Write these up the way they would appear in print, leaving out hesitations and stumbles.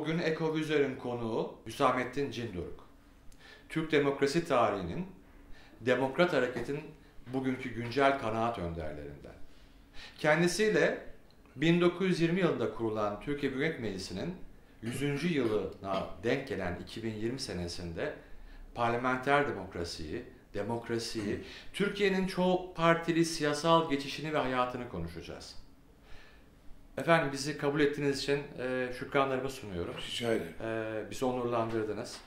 Bugün Ekovizör'ün konuğu Hüsamettin Cindoruk. Türk demokrasi tarihinin, Demokrat Hareket'in bugünkü güncel kanaat önderlerinden. Kendisiyle 1920 yılında kurulan Türkiye Büyük Millet Meclisi'nin 100. yılına denk gelen 2020 senesinde parlamenter demokrasiyi, Türkiye'nin çok partili siyasal geçişini ve hayatını konuşacağız. Efendim, bizi kabul ettiğiniz için şükranlarımı sunuyorum. Rica ederim. Bizi onurlandırdınız.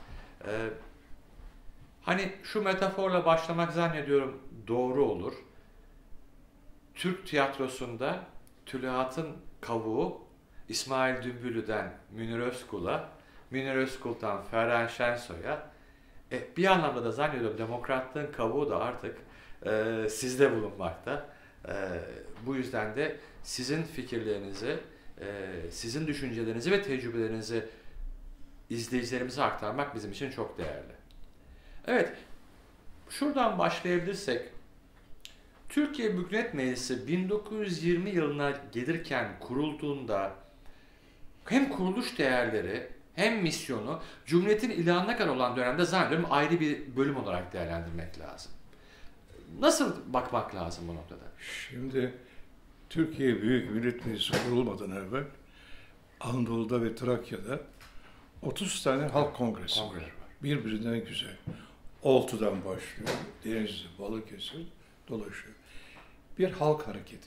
Hani şu metaforla başlamak zannediyorum doğru olur. Türk tiyatrosunda Tülihat'ın kavuğu İsmail Dümbüllü'den Münir Özkul'a, Münir Özkul'dan Ferhan Şensoy'a, bir anlamda da zannediyorum demokratlığın kavuğu da artık sizde bulunmakta. Bu yüzden de sizin fikirlerinizi, sizin düşüncelerinizi ve tecrübelerinizi izleyicilerimize aktarmak bizim için çok değerli. Evet, şuradan başlayabilirsek, Türkiye Büyük Millet Meclisi 1920 yılına gelirken kurulduğunda hem kuruluş değerleri hem misyonu Cumhuriyet'in ilanına kadar olan dönemde zannediyorum ayrı bir bölüm olarak değerlendirmek lazım. Nasıl bakmak lazım bu noktada? Şimdi Türkiye Büyük Millet Meclisi kurulmadan evvel Anadolu'da ve Trakya'da 30 tane halk kongresi var. Birbirinden güzel. Oltu'dan başlıyor, Denizli, Balıkesir dolaşıyor. Bir halk hareketi.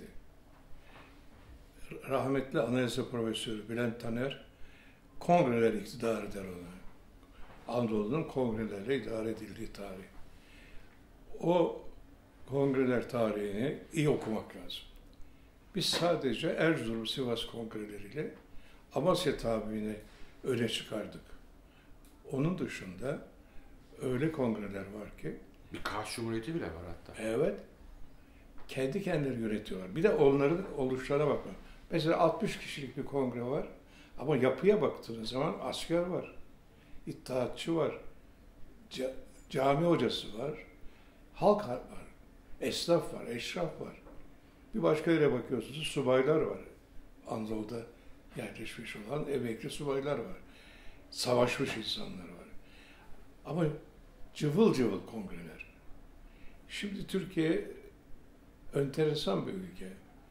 Rahmetli Anayasa Profesörü Bülent Taner, kongreler iktidarı der ona. Anadolu'nun kongrelerle idare edildiği tarih. O kongreler tarihini iyi okumak lazım. Biz sadece Erzurum, Sivas kongreleriyle Amasya tabimini öne çıkardık. Onun dışında öyle kongreler var ki... Bir Kars Cumhuriyeti bile var hatta. Evet. Kendi kendileri yönetiyorlar. Bir de onların oluşlarına bakın. Mesela 60 kişilik bir kongre var ama yapıya baktığınız zaman asker var, İttihatçı var, cami hocası var, halk var, esnaf var, eşraf var. Bir başka yere bakıyorsunuz, subaylar var. Anadolu'da yerleşmiş olan emekli subaylar var. Savaşmış insanlar var. Ama cıvıl cıvıl kongreler. Şimdi Türkiye enteresan bir ülke.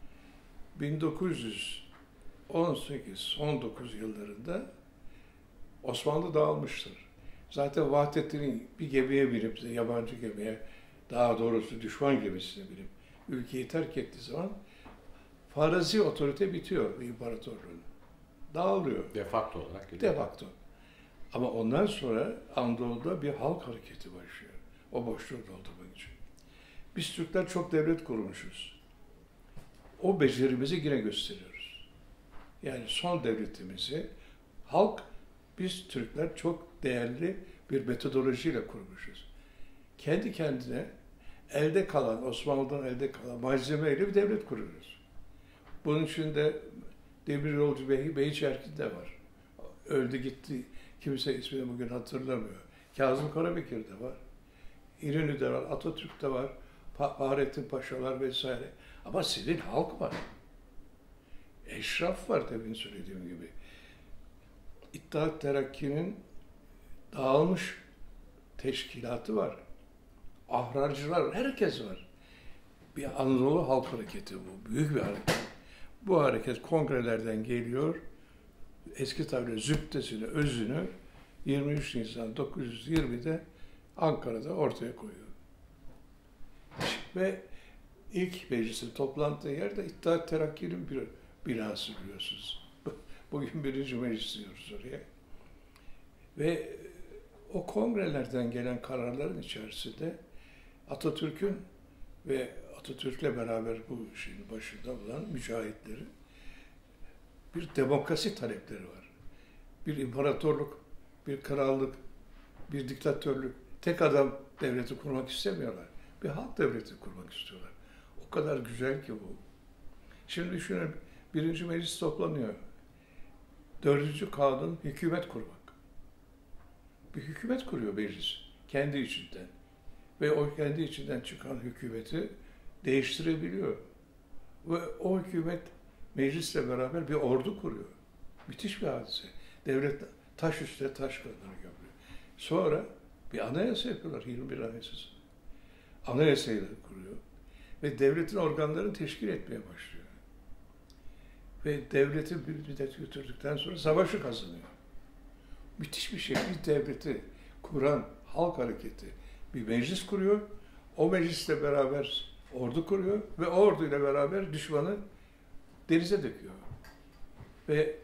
1918-19 yıllarında Osmanlı dağılmıştır. Zaten Vahdettin'in bir gemiye binip, yabancı gemiye, daha doğrusu düşman gemisine binip ülkeyi terk ettiği zaman farazi otorite bitiyor imparatorluğun. Dağılıyor. De facto olarak. De facto. Ama ondan sonra Anadolu'da bir halk hareketi başlıyor. O boşluğu doldurmak için. Biz Türkler çok devlet kurmuşuz. O becerimizi yine gösteriyoruz. Yani son devletimizi halk, biz Türkler çok değerli bir metodolojiyle kurmuşuz. Kendi kendine elde kalan, Osmanlı'dan elde kalan malzemeyle bir devlet kuruyoruz. Bunun içinde Demiryolcu Beyçerkin de var. Öldü gitti. Kimse ismini bugün hatırlamıyor. Kazım Karabekir de var. İnönü'de var, Atatürk'te var. Fahrettin Paşalar vesaire. Ama sivil halk var. Eşraf var demin söylediğim gibi. İttihat Terakki'nin dağılmış teşkilatı var. Ahrarcılar, herkes var. Bir Anadolu halk hareketi bu. Büyük bir hareket. Bu hareket kongrelerden geliyor. Eski tabirle zübdesini, özünü 23 Nisan 1920'de Ankara'da ortaya koyuyor. Ve ilk meclisin toplandığı yerde İttihat Terakki'nin bir binası biliyorsunuz. Bugün 1. Meclis diyoruz oraya. Ve o kongrelerden gelen kararların içerisinde Atatürk'ün ve Atatürk'le beraber bu işin başında olan mücahitlerin bir demokrasi talepleri var. Bir imparatorluk, bir krallık, bir diktatörlük, tek adam devleti kurmak istemiyorlar. Bir halk devleti kurmak istiyorlar. O kadar güzel ki bu. Şimdi düşünün, 1. Meclis toplanıyor. 4. kanun hükümet kurmak. Bir hükümet kuruyor meclis, kendi içinden. Ve o kendi içinden çıkan hükümeti değiştirebiliyor. Ve o hükümet meclisle beraber bir ordu kuruyor. Müthiş bir hadise. Devlet Taş üstüne taş kadar yapıyor. Sonra bir anayasa yapıyorlar, 21 Anayasası. Anayasayı da kuruyor. Ve devletin organlarını teşkil etmeye başlıyor. Ve devleti bir müddet götürdükten sonra savaşı kazanıyor. Müthiş bir şey. Bir devleti kuran halk hareketi bir meclis kuruyor. O meclisle beraber ordu kuruyor ve o orduyla beraber düşmanı denize döküyor. Ve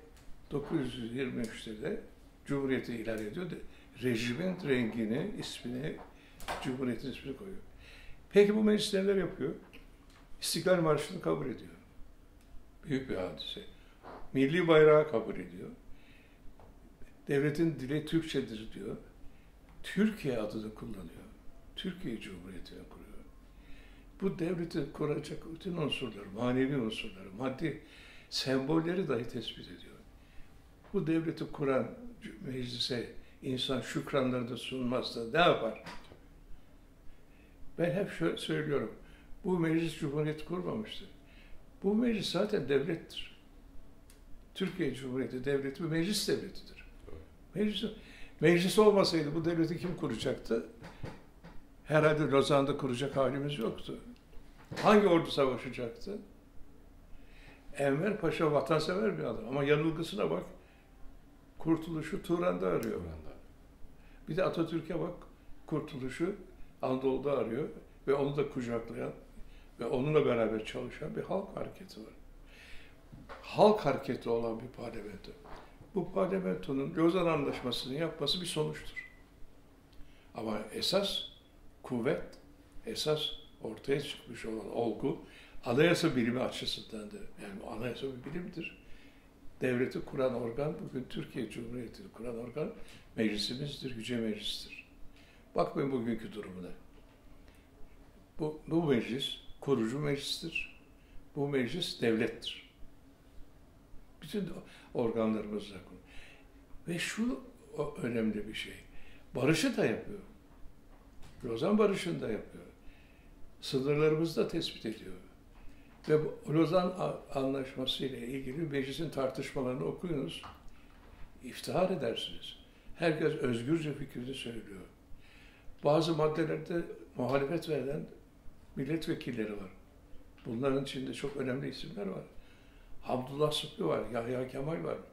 923'te de Cumhuriyeti ilan ediyor. Rejimin rengini, ismini, Cumhuriyet'in ismini koyuyor. Peki bu meclis neler yapıyor? İstiklal Marşı'nı kabul ediyor. Büyük bir hadise. Milli bayrağı kabul ediyor. Devletin dili Türkçedir diyor. Türkiye adını kullanıyor. Türkiye Cumhuriyeti'ni kuruyor. Bu devleti kuracak bütün unsurları, manevi unsurları, maddi sembolleri dahi tespit ediyor. Bu devleti kuran meclise insan şükranları da sunmaz da ne yapar? Ben hep şöyle söylüyorum. Bu meclis Cumhuriyet kurmamıştır. Bu meclis zaten devlettir. Türkiye Cumhuriyeti devleti bir meclis devletidir. Meclis olmasaydı bu devleti kim kuracaktı? Herhalde Lozan'da kuracak halimiz yoktu. Hangi ordu savaşacaktı? Enver Paşa vatansever bir adam ama yanılgısına bak. Kurtuluşu Turan'da arıyor. Bir de Atatürk'e bak. Kurtuluşu Anadolu'da arıyor ve onu da kucaklayan ve onunla beraber çalışan bir halk hareketi var. Halk hareketi olan bir parlamento. Bu parlamentonun Lozan Anlaşması'nı yapması bir sonuçtur. Ama esas kuvvet, esas ortaya çıkmış olan olgu anayasa bilimi açısındandır. Yani anayasa bir bilimdir. Devleti kuran organ, bugün Türkiye Cumhuriyeti'ni kuran organ meclisimizdir, Yüce Meclis'tir. Bakmayın bugünkü durumuna. Bu meclis kurucu meclistir. Bu meclis devlettir. Bütün organlarımızla kuruyor. Ve şu önemli bir şey. Barışı da yapıyor. Lozan Barışı'nı da yapıyor. Sınırlarımızı da tespit ediyor. Ve bu Lozan Anlaşması ile ilgili meclisin tartışmalarını okuyunuz. İftihar edersiniz. Herkes özgürce fikrini söylüyor. Bazı maddelerde muhalefet veren milletvekilleri var. Bunların içinde çok önemli isimler var. Abdullah Sıtkı var, Yahya Kemal var.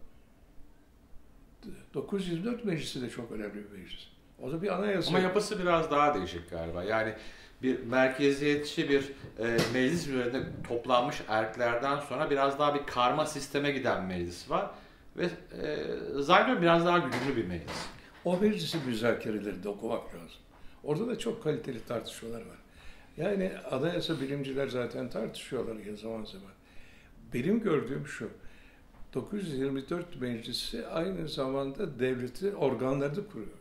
924 meclisi de çok önemli bir meclis. O da bir anayasa. Ama yapısı biraz daha değişik galiba. Yani bir merkeziyetçi bir meclis üzerinde toplanmış erklerden sonra biraz daha bir karma sisteme giden meclis var. Ve zannediyorum biraz daha güçlü bir meclis. O meclisin müzakerelerinde okumak lazım. Orada da çok kaliteli tartışmalar var. Yani anayasa bilimciler zaten tartışıyorlar ya zaman zaman. Benim gördüğüm şu, 924 meclisi aynı zamanda devleti organlarını kuruyor.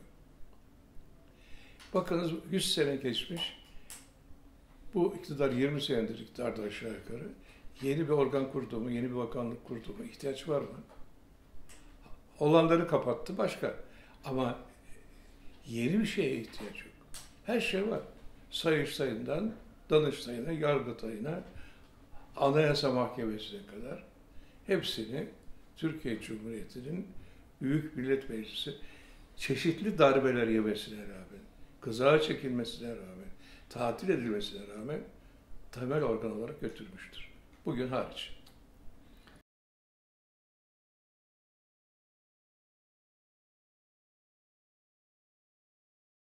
Bakınız 100 sene geçmiş, bu iktidar 20 senedir iktidarda aşağı yukarı. Yeni bir organ kurdu mu, yeni bir bakanlık kurdu mu, ihtiyaç var mı? Olanları kapattı başka. Ama yeni bir şeye ihtiyaç yok. Her şey var. Sayıştay'ından, Danıştay'ına, Yargıtay'ına, Anayasa Mahkemesi'ne kadar hepsini Türkiye Cumhuriyeti'nin Büyük Millet Meclisi çeşitli darbeler yemesine rağmen, kızağa çekilmesine rağmen, tatil edilmesine rağmen temel organ olarak götürmüştür. Bugün hariç.